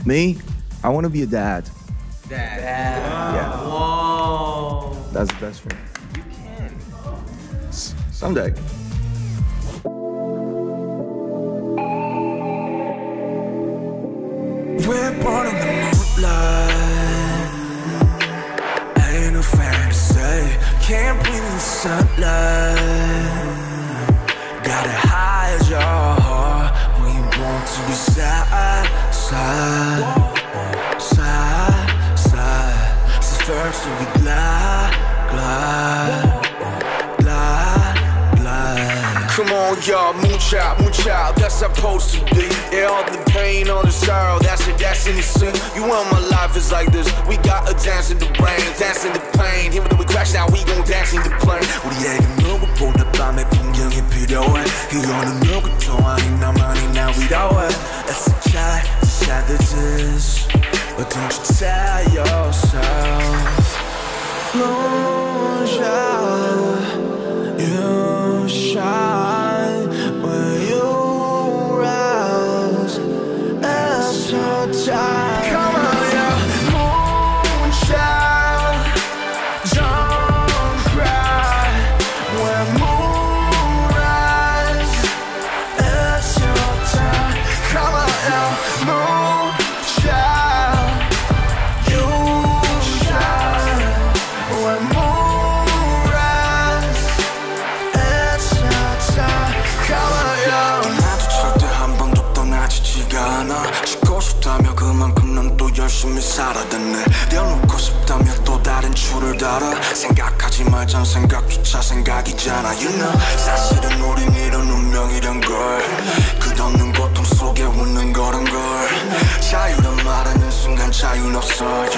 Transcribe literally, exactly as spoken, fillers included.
Me, I want to be a dad. Dad. Dad. Yeah. Whoa. That's the best for me. You can. S- someday. We're born in the moonlight. Ain't no fantasy. Can't breathe in the sunlight. Gotta hide your heart. We want to be side, side, side, side. So first we glide, glide, glide, glide. Come on, y'all, moonchild, moonchild, that's supposed to be. Yeah, all the pain, all the sorrow, that's it, that's in the sin. You want my life is like this. We gotta dance in the rain, dance in the pain. Even though we crash now, we gon' dance in the plane. 우리에게 누구보다 밤의 풍경이 필요해. 이거는 누구도 아닌 나만이 나 위로해. It's a child, it's sad as is. But don't you tell yourself. Moonshine, you shine when you rise. It's your time. Come on, yeah. Moonshine, don't cry when moonrise. It's your time. Come on, yeah. Moonshine, you shine when moonrise. It's your time. Come on, yeah. 나도 절대 한 번도 떠나지지가 않아. 죽고 싶다며 그만큼 난 또 열심히 살아댔네. 내려놓고 싶다며 또 다른 줄을 달아. 생각하지 말자 생각조차 생각이잖아. You know 사실은 우린 이런 운명이란 걸. 끝없는 고통 속에 웃는 거란 걸. 자유란 말하는 순간 자유는 없어.